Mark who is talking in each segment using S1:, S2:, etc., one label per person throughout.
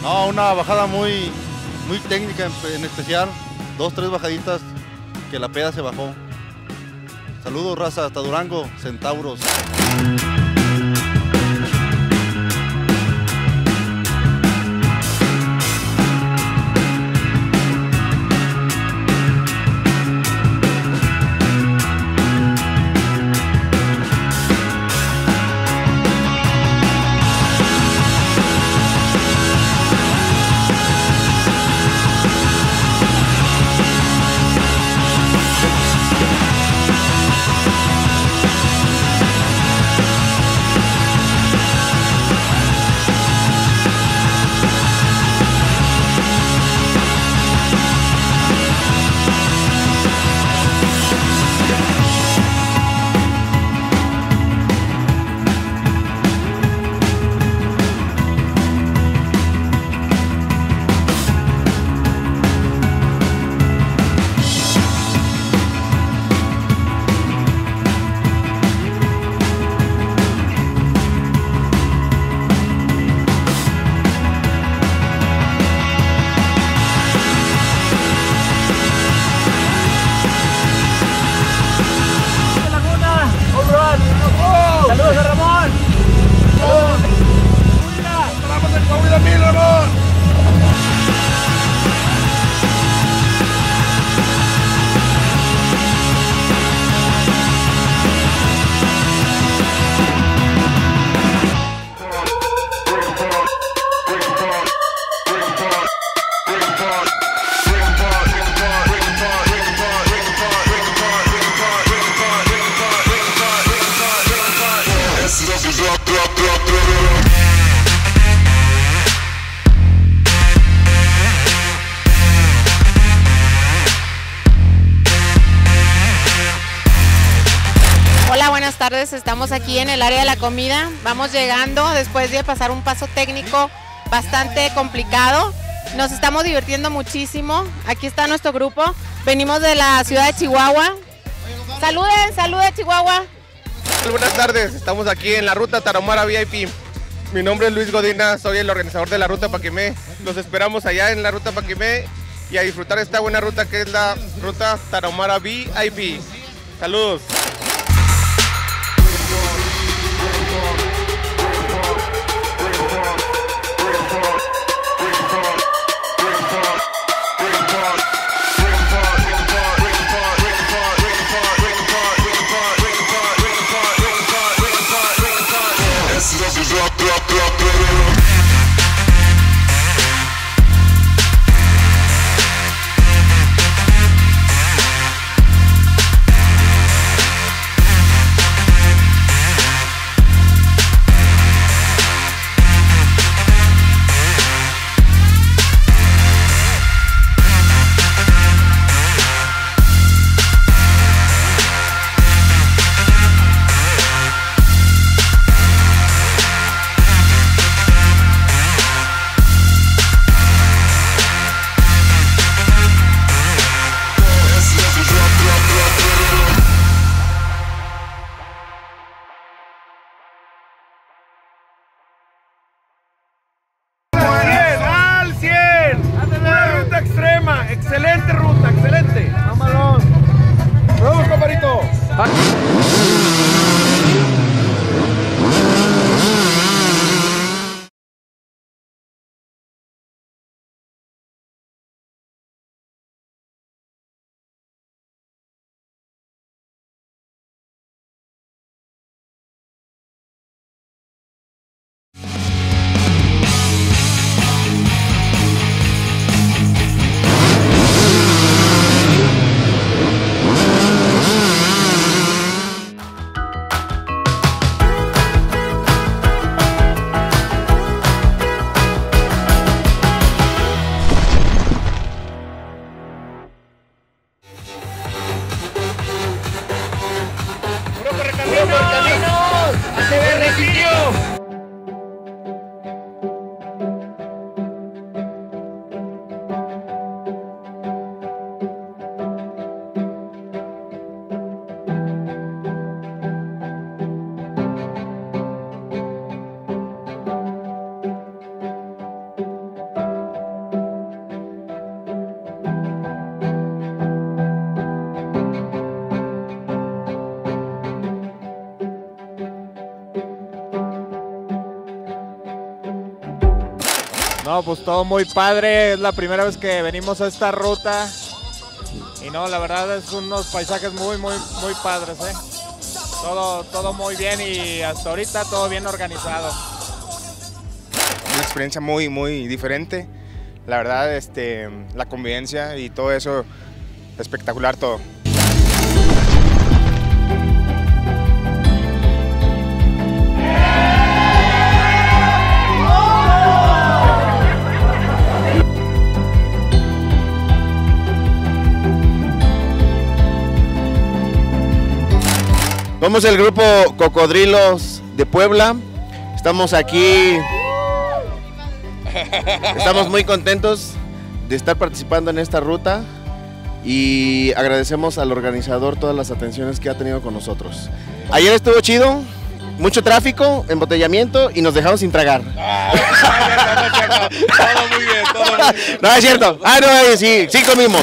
S1: No, una bajada muy técnica en especial. 2, 3 bajaditas que la peda se bajó. Saludos, raza, hasta Durango, Centauros.
S2: ¡Saludos a Ramón! ¡Saludos! ¡Vamos en Coahuila 1000, Ramón!
S3: Hola, buenas tardes, estamos aquí en el área de la comida, vamos llegando después de pasar un paso técnico bastante complicado, nos estamos divirtiendo muchísimo, aquí está nuestro grupo, venimos de la ciudad de Chihuahua, saluden Chihuahua.
S4: Buenas tardes, estamos aquí en la ruta Tarahumara VIP, mi nombre es Luis Godina, soy el organizador de la ruta Paquimé, los esperamos allá en la ruta Paquimé y a disfrutar esta buena ruta que es la ruta Tarahumara VIP. Saludos. Excelente ruta, excelente. Vámonos. Vamos, compadrito.
S5: No, pues todo muy padre, es la primera vez que venimos a esta ruta y no, la verdad es unos paisajes muy padres, ¿eh? Todo muy bien y hasta ahorita todo bien organizado.
S6: Una experiencia muy diferente, la verdad, la convivencia y todo eso, espectacular todo.
S7: Somos el grupo Cocodrilos de Puebla, estamos aquí, estamos muy contentos de estar participando en esta ruta y agradecemos al organizador todas las atenciones que ha tenido con nosotros. Ayer estuvo chido, mucho tráfico, embotellamiento y nos dejamos sin tragar.
S6: Todo muy bien, todo muy bien.
S7: No, es cierto, no, sí comimos.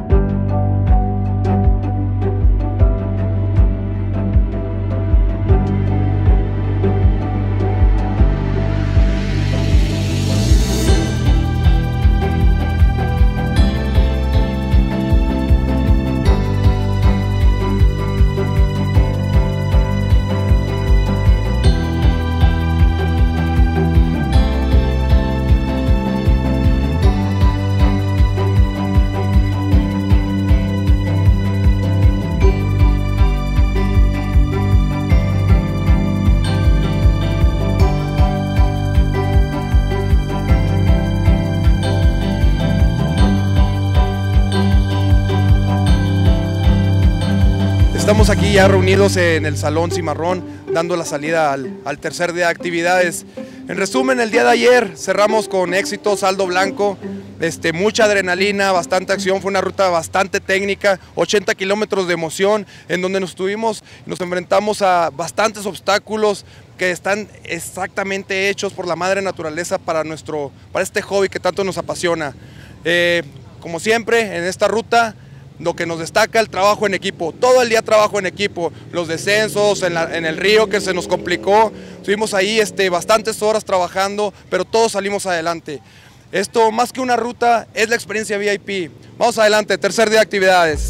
S2: Estamos aquí ya reunidos en el Salón Cimarrón, dando la salida al tercer día de actividades. En resumen, el día de ayer cerramos con éxito, saldo blanco, mucha adrenalina, bastante acción, fue una ruta bastante técnica, 80 kilómetros de emoción, en donde nos enfrentamos a bastantes obstáculos que están exactamente hechos por la madre naturaleza para este hobby que tanto nos apasiona. Como siempre, en esta ruta, lo que nos destaca el trabajo en equipo, todo el día trabajo en equipo, los descensos en el río que se nos complicó, estuvimos ahí bastantes horas trabajando, pero todos salimos adelante. Esto más que una ruta es la experiencia VIP. Vamos adelante, tercer día de actividades.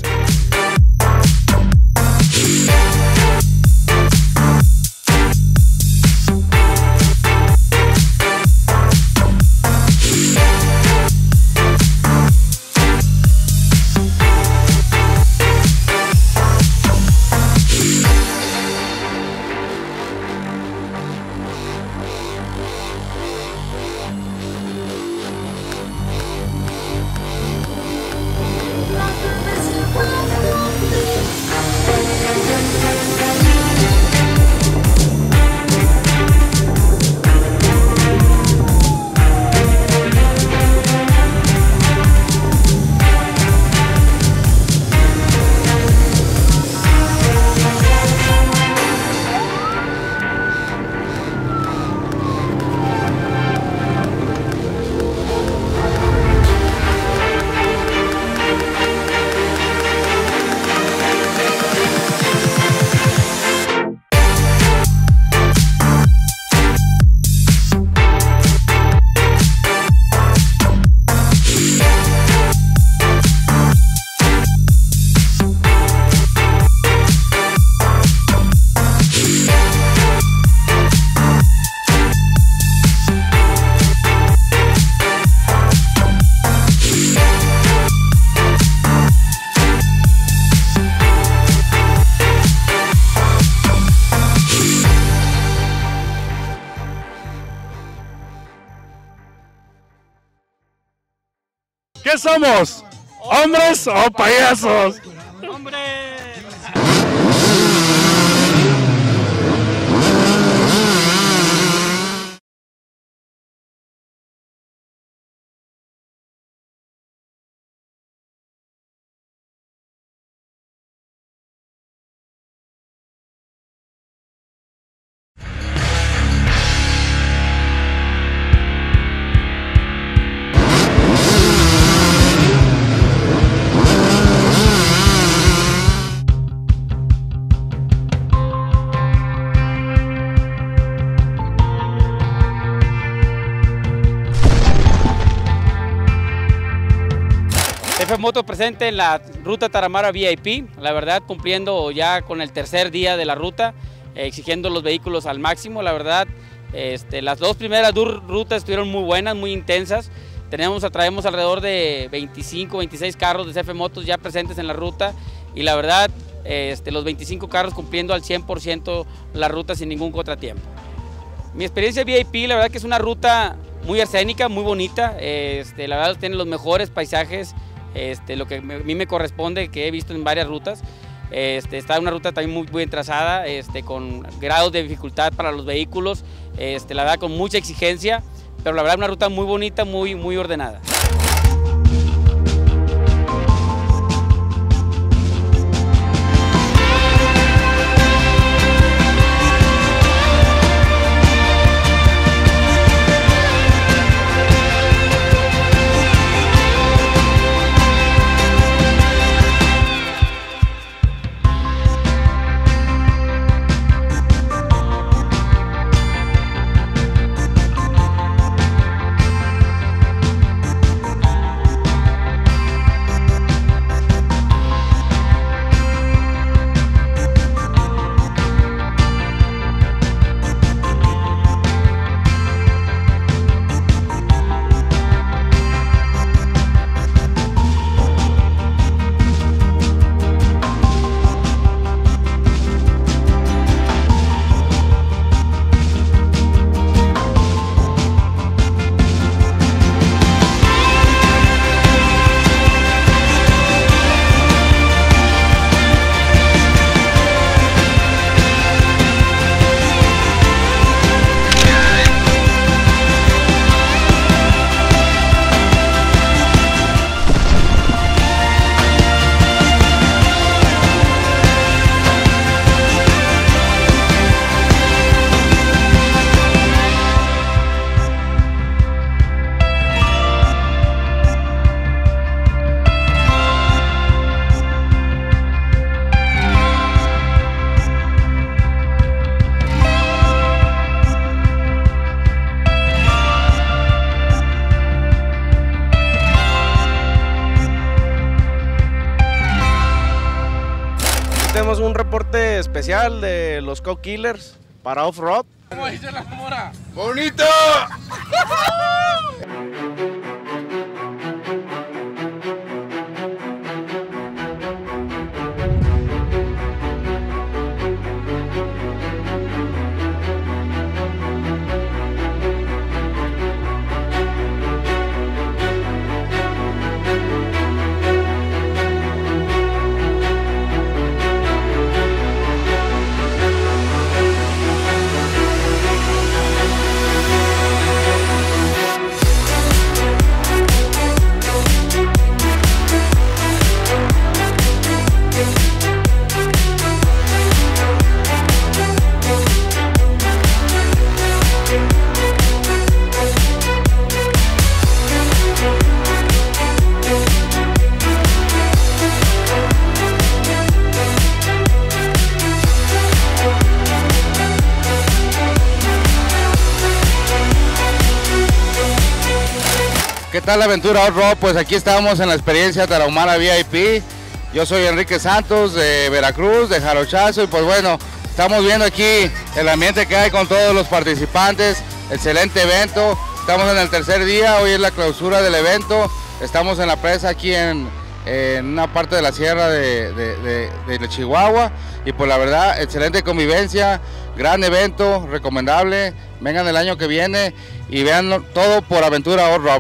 S8: ¿Qué somos? ¿Hombres o payasos?
S5: ¡Hombre!
S9: SF Motos presente en la ruta Tarahumara VIP, la verdad cumpliendo ya con el tercer día de la ruta, exigiendo los vehículos al máximo, la verdad. Las dos primeras rutas estuvieron muy buenas, muy intensas. Traemos alrededor de 25, 26 carros de SF Motos ya presentes en la ruta y la verdad los 25 carros cumpliendo al 100% la ruta sin ningún contratiempo. Mi experiencia VIP, la verdad que es una ruta muy escénica, muy bonita, la verdad tiene los mejores paisajes, lo que a mí me corresponde, que he visto en varias rutas. Está una ruta también muy bien trazada, con grados de dificultad para los vehículos, la verdad con mucha exigencia, pero la verdad una ruta muy bonita, muy ordenada.
S10: Tenemos un reporte especial de los Co-Killers para Off-Road.
S8: ¿Cómo dice la mora?
S10: ¡Bonito!
S11: ¿Qué tal la aventura Off-Road? Pues aquí estamos en la experiencia Tarahumara VIP. Yo soy Enrique Santos de Veracruz, de Jarochazo, y pues bueno, estamos viendo aquí el ambiente que hay con todos los participantes. Excelente evento, estamos en el tercer día, hoy es la clausura del evento. Estamos en la presa aquí en una parte de la sierra de Chihuahua, y pues la verdad, excelente convivencia, gran evento, recomendable. Vengan el año que viene y vean todo por aventura Off-Road.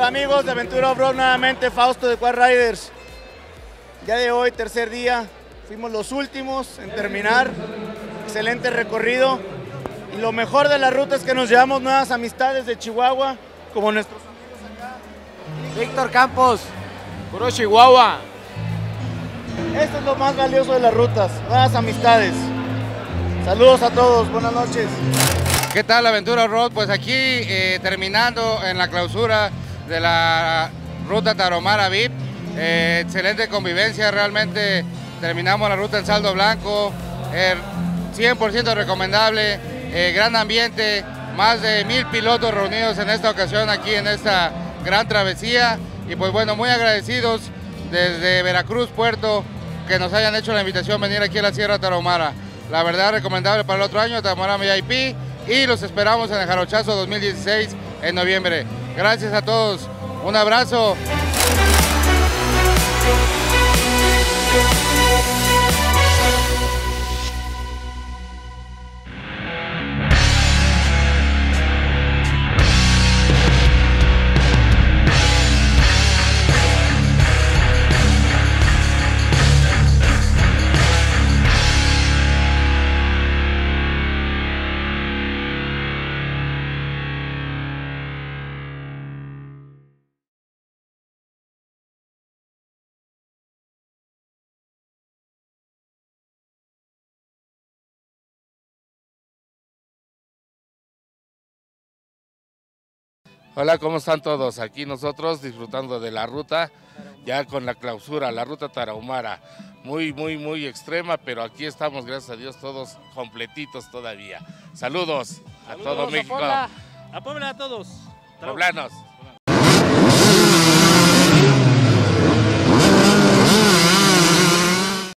S12: amigos de Aventura Off-Road, nuevamente Fausto de Quad Riders. Ya de hoy, tercer día, fuimos los últimos en terminar. Excelente recorrido. Y lo mejor de la ruta es que nos llevamos nuevas amistades de Chihuahua, como nuestros amigos acá.
S5: Víctor Campos, puro Chihuahua.
S12: Esto es lo más valioso de las rutas, nuevas amistades. Saludos a todos, buenas noches.
S11: ¿Qué tal, Aventura Road? Pues aquí terminando en la clausura de la ruta Tarahumara VIP. Excelente convivencia, realmente terminamos la ruta en saldo blanco, 100% recomendable, gran ambiente, más de 1000 pilotos reunidos en esta ocasión aquí en esta gran travesía y pues bueno, muy agradecidos desde Veracruz, Puerto, que nos hayan hecho la invitación a venir aquí a la Sierra Tarahumara. La verdad, recomendable para el otro año, Tarahumara VIP, y los esperamos en el Jarochazo 2016 en noviembre. Gracias a todos, un abrazo.
S13: Hola, ¿cómo están todos? Aquí nosotros disfrutando de la ruta, ya con la clausura, la ruta Tarahumara. Muy extrema, pero aquí estamos, gracias a Dios, todos completitos todavía. Saludos a todo México.
S14: A Puebla a todos.
S13: Poblanos.